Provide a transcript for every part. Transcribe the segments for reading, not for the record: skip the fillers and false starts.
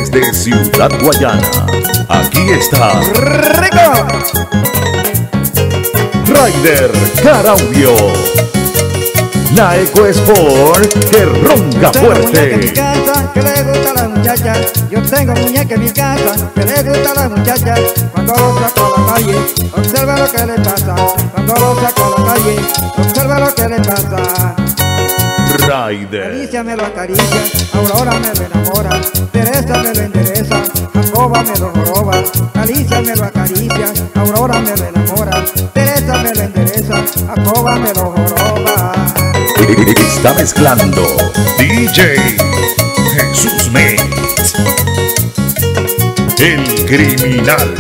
desde Ciudad Guayana. Aquí está ¡Rico! Rider Caraudio, la EcoSport que ronca Muñeca en mi fuerte. casa que le gusta a la muchacha. Yo tengo muñeca en mi casa que le gusta a la muchacha. Cuando lo saco a la calle, observa lo que le pasa. Cuando lo saco a la calle, observa lo que le pasa. Rider, Alicia me lo acaricia, Aurora me lo enamora, Teresa me lo endereza, Jacoba me lo joroba. Alicia me lo acaricia, Aurora me lo enamora, Teresa me lo endereza, Jacoba me lo joroba. está mezclando DJ Jesús Mix, el criminal.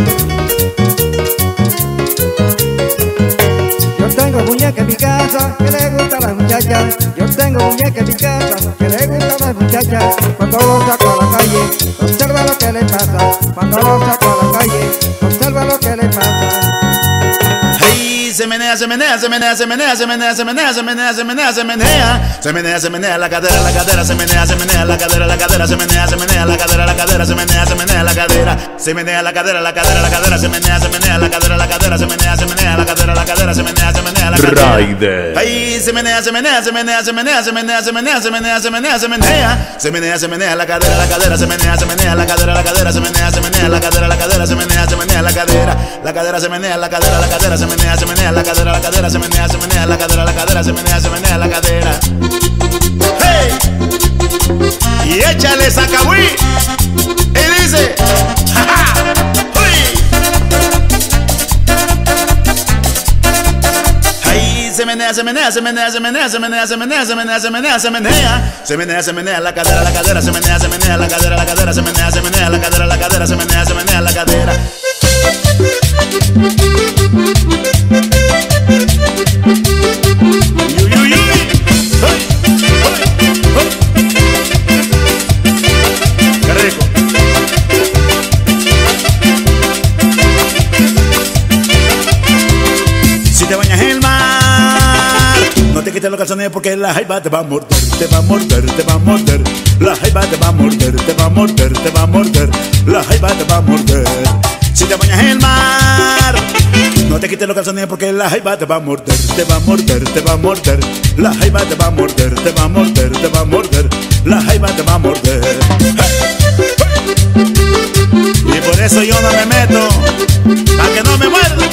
Yo tengo muñeca en mi casa que le gusta a las muchachas. Yo tengo muñeca en mi casa que le gusta a las muchachas. Cuando lo saco a la calle, observa lo que le pasa. Cuando lo saco a la calle, observa lo que le pasa. Hey, se menea, se menea, se menea, se menea, se menea, se menea, se menea, se menea, se menea, se menea, se menea la cadera, se menea, se menea la cadera, se menea, se menea la cadera, se menea, se menea la cadera, se menea la cadera, se menea, se menea la cadera, se menea, se menea la cadera, se menea, se menea la cadera. Rider, Ay, se menea, se menea, se menea, se menea, se menea, se menea, se menea, se menea, se menea, se menea, se menea la cadera, se menea, se menea la cadera, se menea, se menea la cadera, se menea, se menea la cadera se menea, la cadera se menea, se menea la cadera, se menea, se menea la cadera, se menea, se menea la cadera. Hey, y échale sacabuí y dice, jaja, uy. Se menea, se menea, se menea, se menea, se menea, se menea, se menea, se menea, se menea, se menea, se menea la cadera, se menea, se menea la cadera, se menea, se menea la cadera, se menea, se menea la cadera. Uy, uy, uy. Qué rico. Si te bañas en el mar, no te quites los calzones porque la jaiba te va a morder, te va a morder, te va a morder. La jaiba te va a morder, te va a morder, te va a morder. La jaiba te va a morder. Si te bañas en el mar, no te quites los calzones porque la jaiba te va a morder, te va a morder, te va a morder. La jaiba te va a morder, te va a morder, te va a morder. La jaiba te va a morder. Y por eso yo no me meto, para que no me muerda.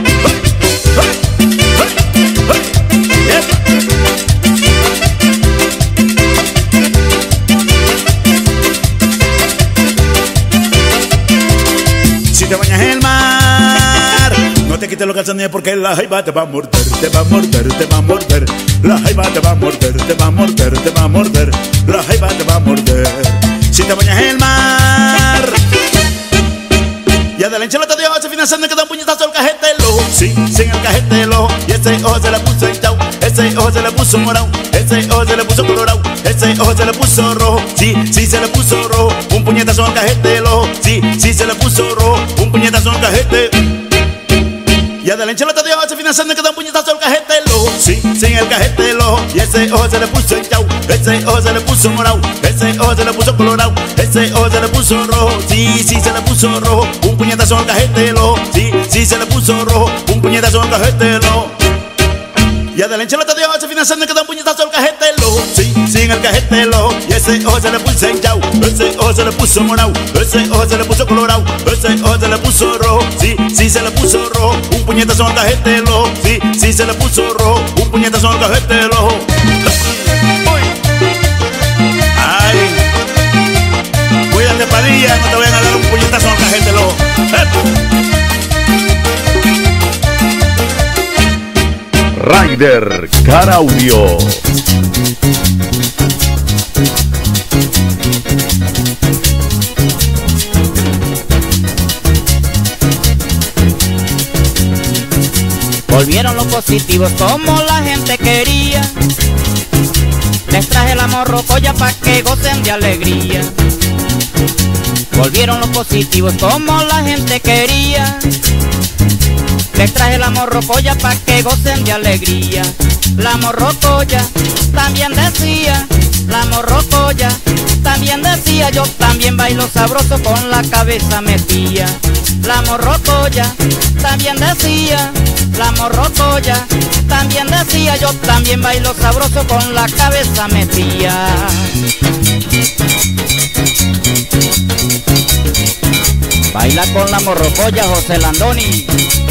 Si te bañas en el mar, no te quites los calzones porque la jaiba te va a morder, te va a morder, te va a morder. La jaiba te va a morder, te va a morder, te va a morder. La jaiba te va a morder. Si te bañas en el mar, y a de la enchilada de ojo se financiando que da un puñetazo al cajete del ojo. Sí, sin el cajete del ojo. Y ese ojo se le puso hinchado, ese ojo se le puso morado, ese ojo se le puso colorado, ese ojo se le puso rojo. Sí, sí se le puso rojo. Un puñetazo al cajete del ojo. Sí, sí se le puso rojo. Un puñetazo al cajete. Y a de la enchilada de ojo se financiando que da un puñetazo al cajete del ojo. Sí, sin el cajete del ojo. Y ese ojo se le puso hinchado, ese ojo se le puso morado, ese ojo se le puso colorado, ese ojo se le puso rojo. Sí, sí se le puso rojo. Un puñetazo al cajete del ojo. Sí, sí se le puso rojo. Un puñetazo al cajete del ojo. Y a de la enchilada de ojo se financiando que da un puñetazo al cajete del ojo. Sí, sin el cajete del ojo. Y ese ojo se le puso hinchado, ese ojo se le puso morado, ese ojo se le puso colorado, ese ojo se le puso rojo. Sí, sí se le puso rojo. Un puñetazo al cajete del ojo. Sí, sí se le puso rojo. Un puñetazo al cajete del ojo. Uy. Ay, cuídate, Padilla, no te vayan a dar un puñetazo al cajete del ojo. Rider Caraudio. Volvieron los positivos como la gente quería. Les traje la morrocoya pa' que gocen de alegría. Volvieron los positivos como la gente quería. Les traje la morrocoya pa' que gocen de alegría. La morrocoya también decía, la morrocoya también decía yo, también bailo sabroso con la cabeza metía. La morrocoya, también decía, la morrocoya, también decía yo, también bailo sabroso con la cabeza metía. Baila con la morrocoya, José Landoni.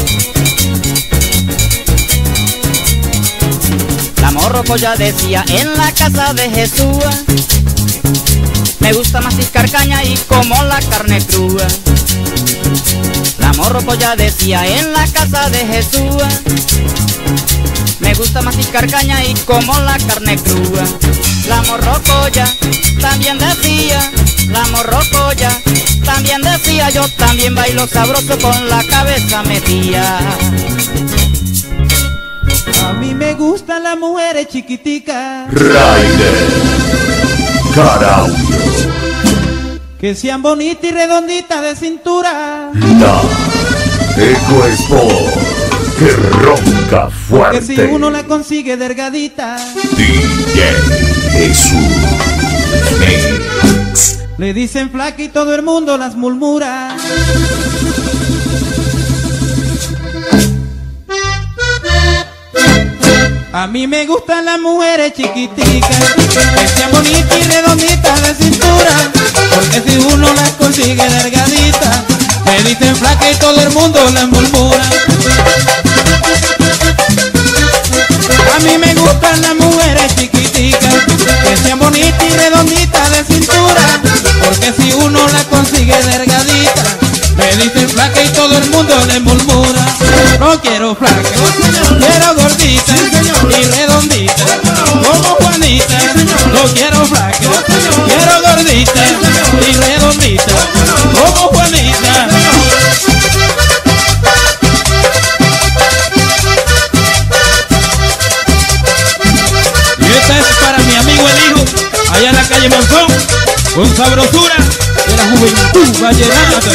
La morrocoya decía, en la casa de Jesús me gusta masticar caña y como la carne cruda. La morrocoya decía, en la casa de Jesús me gusta masticar caña y como la carne cruda. La morrocoya también decía, la morrocoya también decía yo, también bailo sabroso con la cabeza metía. A mí me gustan las mujeres chiquiticas, Rider Caraudio, que sean bonitas y redonditas de cintura, la Eco Sport, que ronca porque fuerte. si uno la consigue delgadita, DJ Jesús Mix. le dicen flaca y todo el mundo las murmura. A mí me gustan las mujeres chiquiticas, que sean bonitas y redonditas de cintura, porque si uno las consigue delgaditas, me dicen flaca y todo el mundo las murmura. A mí me gustan las mujeres chiquiticas, que sean bonitas y redonditas de cintura, porque si uno las consigue delgadita, me dicen flaca y todo el mundo le murmura. No quiero flaca, quiero gordita y redondita, como Juanita. No quiero flaca, quiero gordita y redondita, como Juanita. Y esta es para mi amigo el hijo, allá en la calle Monzón, con sabrosura de la juventud vallenata.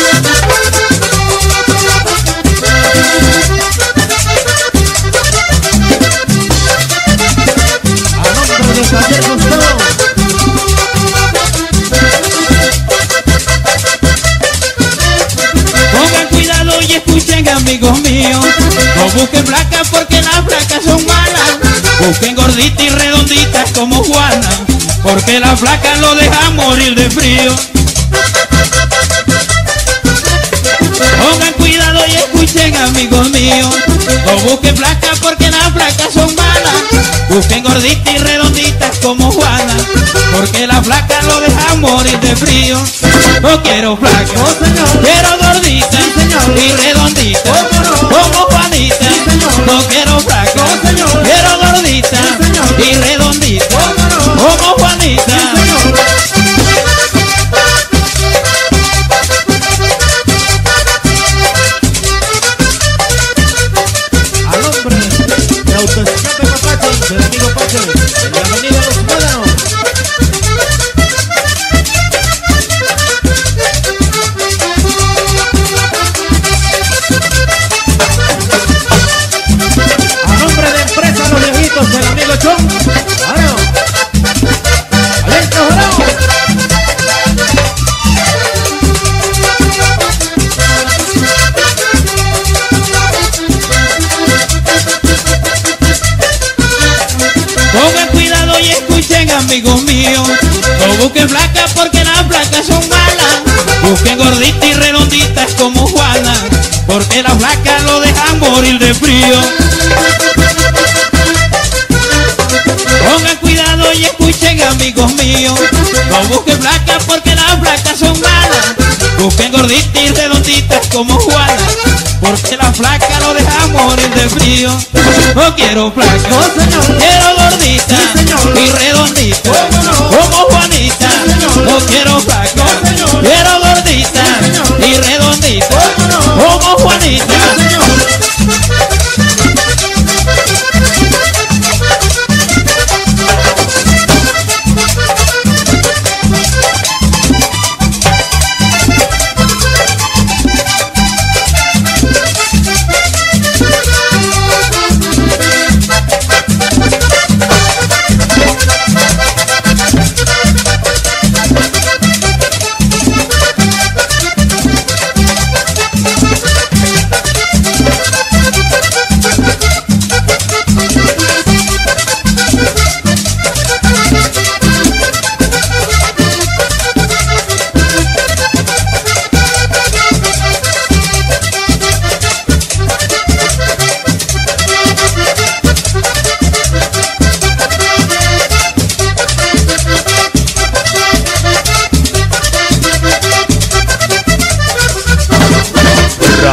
Pongan cuidado y escuchen, amigos míos, no busquen flacas porque las flacas son malas. Busquen gorditas y redonditas como Juana, porque las flacas lo dejan morir de frío. Pongan cuidado y escuchen, amigos míos, no busquen flacas porque las flacas son malas. Busquen gorditas y redonditas como Juana, porque las flacas lo dejan morir de frío. No quiero flacas, quiero gorditas y redonditas como Juanita. No quiero flacas, quiero gorditas y redonditas como Juanita. Al hombre de Autoescape Mapache, del amigo Pache, de la avenida Los Médanos. A nombre de Empresa Los Viejitos, del amigo Chon. Bueno, Alerta Jorao. Pongan cuidado y escuchen, amigos míos, no busquen flacas porque las flacas son malas. Busquen gorditas y redonditas como Juana, porque las flacas lo dejan morir de frío. Pongan cuidado y escuchen, amigos míos, no busquen flacas porque las flacas son malas. Busquen gorditas y redonditas como Juana, porque las flacas lo dejan morir de frío. No quiero flacas, quiero gorditas y redonditas como Juanita. No quiero flacas, quiero gorditas y redonditas como Juanita.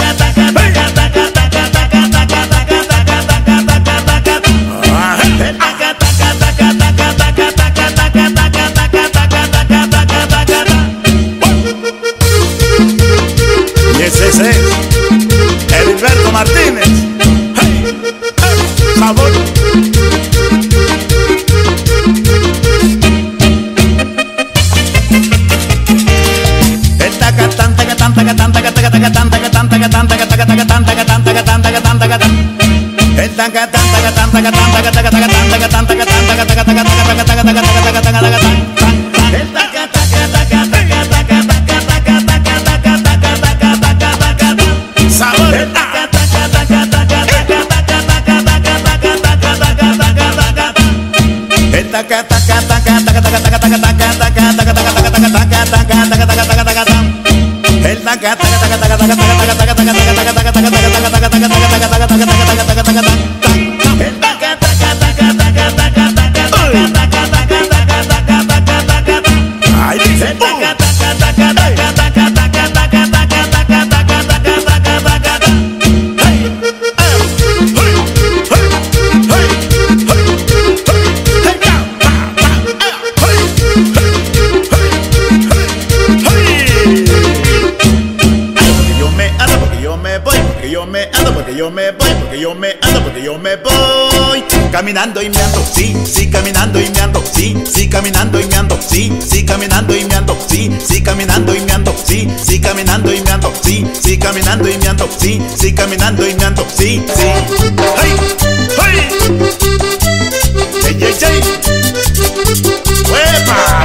Y ese es Heriberto Martínez. Hey, hey, sabor. Caminando y meando, sí, sí, caminando y meando, sí, sí, caminando y meando, sí, sí, caminando y meando, sí, sí, caminando y meando, sí, sí, caminando y meando, sí, sí, caminando y meando, sí, sí, caminando y meando, sí, sí. ¡Hey! ¡Hey! ¡Hey, hey, hey! ¡Uepa!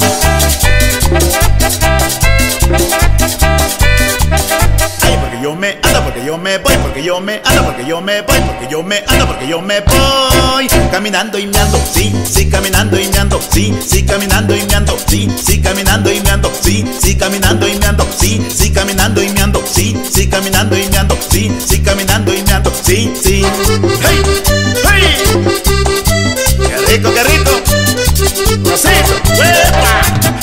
Porque yo me ando, porque yo me voy, porque yo me ando, porque yo me voy, porque yo me ando, porque yo me voy. Caminando y meando, sí, sí, caminando y meando, sí, sí, caminando y meando, sí, sí, caminando y meando, sí, sí, caminando y meando, sí, sí, caminando y meando, sí, sí, caminando y meando, sí, sí, caminando y meando, sí, sí. ¡Hey! ¡Hey! ¡Qué rico, qué rico! ¡Rosito! ¡Uepa!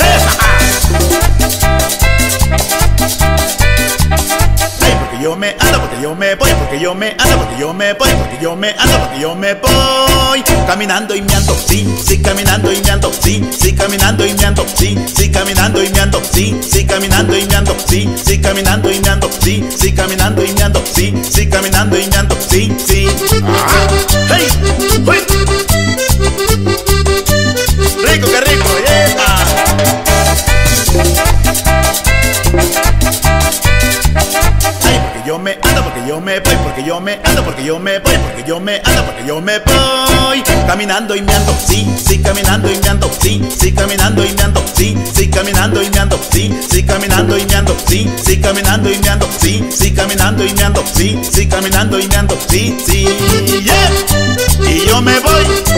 Yo me ando, porque yo me voy, porque yo me ando, porque yo me voy, porque yo me ando, porque yo me voy. Caminando y meando, sí, sí, caminando y meando, sí, sí, caminando y meando, sí, sí, caminando y meando, sí, sí, caminando y meando, sí, sí, caminando y meando, sí, sí, caminando y meando, sí, sí, caminando y meando, sí, sí. ¡Hey! ¡Hey! ¡Rico, qué rico! ¡Yeah! Yo me ando, porque yo me voy, porque yo me ando, porque yo me voy, porque yo me ando, porque yo me voy. Caminando y meando, sí, sí, caminando y meando, sí, sí, caminando y meando, sí, sí, caminando y meando, sí, sí, caminando y meando, sí, sí, caminando y meando, sí, sí, caminando y meando, sí, sí, caminando y meando, sí, sí, yeah. Y yo me voy